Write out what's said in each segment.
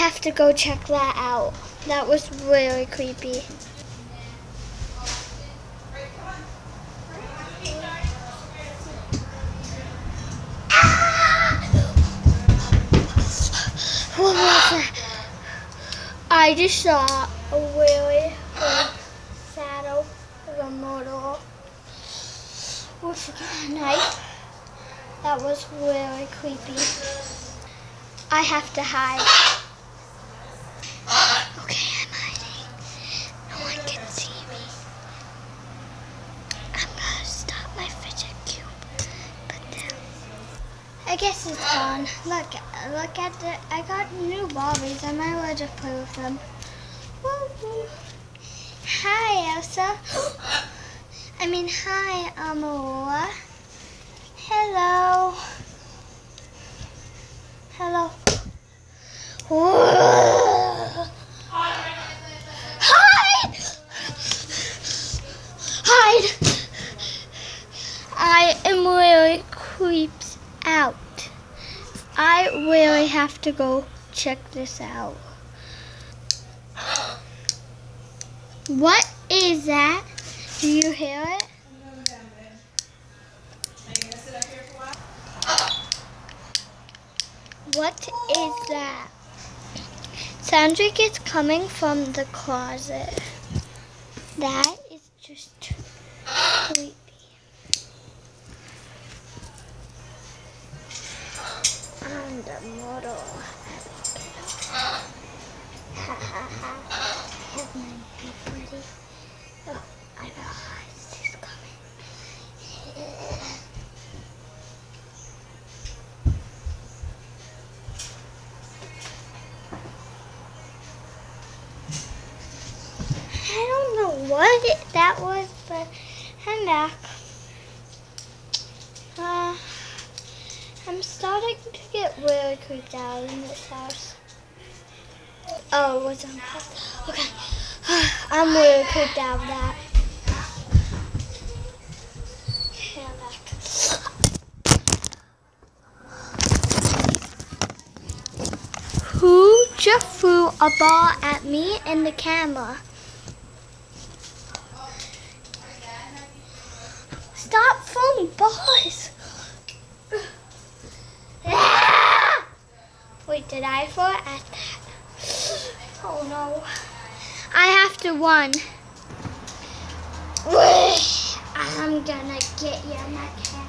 have to go check that out. That was really creepy. What was that? I just saw a really big shadow of a motor with a knife. That was really creepy. I have to hide. Okay, I'm hiding. No one can see me. I'm gonna stop my fidget cube. But then, I guess it's gone. Look at the. I got new Barbies. I might as well just play with them. Woo-hoo. Hi, Elsa. Hi, Amoa. Hello. Hello. Hide! Hide! I am really creeped out. I really have to go check this out. What is that? Do you hear it? What is that? Sounds like it's coming from the closet. That is just creepy. And the model. Ha ha ha. I have my knife ready. Oh, I realized it's coming. I don't know what that was, but I'm back. I'm starting to get really creeped out in this house. Oh, it was on purpose. Okay. I'm really creeped out of that. Okay, I'm back. Who just threw a ball at me and the camera? Stop throwing balls! Wait, did I throw it at that? Oh no. I have to run. I'm gonna get you, my camera.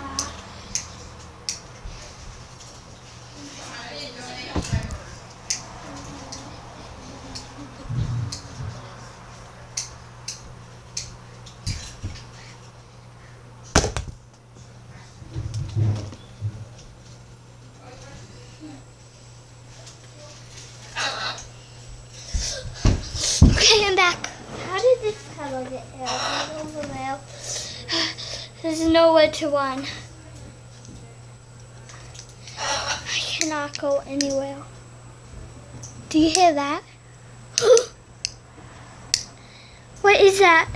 Okay, I'm back. How did this color get over there? There's nowhere to run. I cannot go anywhere. Do you hear that? What is that?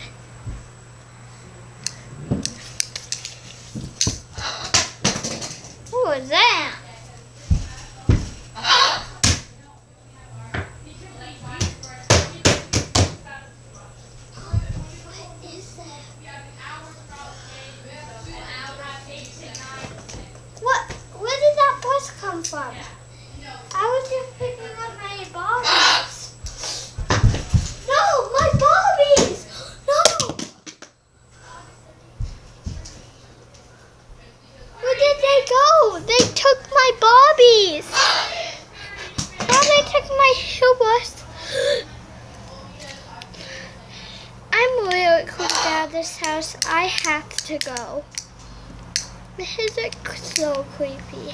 What was that? Come from? I was just picking up my Barbies. No, my Barbies! No! Where did they go? They took my Barbies. Now they took my shoes. I'm really creeped out of this house. I have to go. This is so creepy.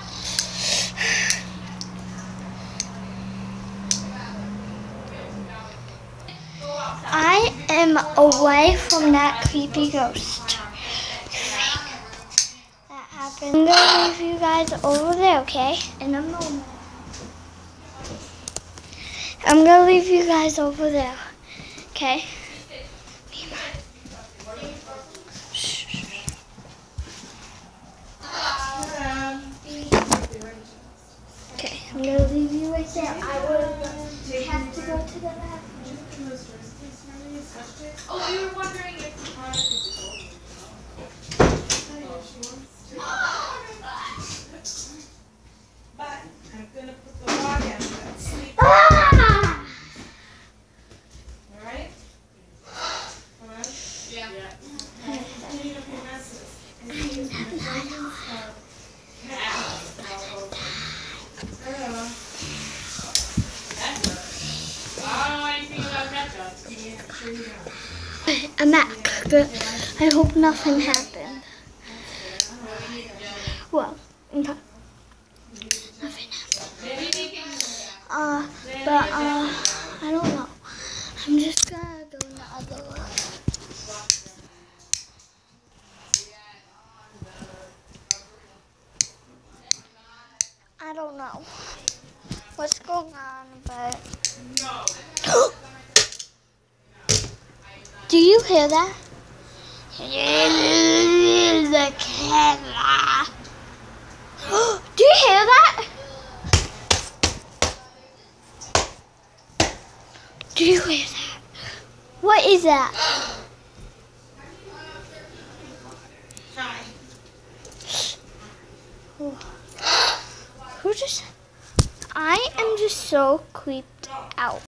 I am away from that creepy ghost thing that happened. I'm gonna leave you guys over there, okay? In a moment. I'm gonna leave you guys over there, okay? Okay, I'm I'm gonna leave you right there. I will have to go to the bathroom. Oh, you were wondering if the product is old. But I'm gonna put the log in that sleep. Ah! Alright? Alright? Yeah. Clean up your messes. And see if the fragrance of cats all over. That hurt. I don't know anything about ketchup. Yeah, sure you don't. A Mac. Good. I hope nothing happened. Well, okay. Nothing happened. But I don't know. I'm just gonna go in the other room. I don't know what's going on, but do you hear that? The camera. Do you hear that? Do you hear that? What is that? Hi. Who just? I am just so creeped out.